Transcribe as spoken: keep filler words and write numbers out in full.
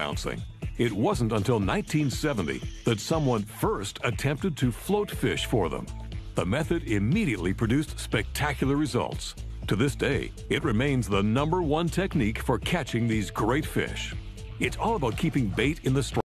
bouncing. It wasn't until nineteen seventy that someone first attempted to float fish for them. The method immediately produced spectacular results. To this day, it remains the number one technique for catching these great fish. It's all about keeping bait in the strike.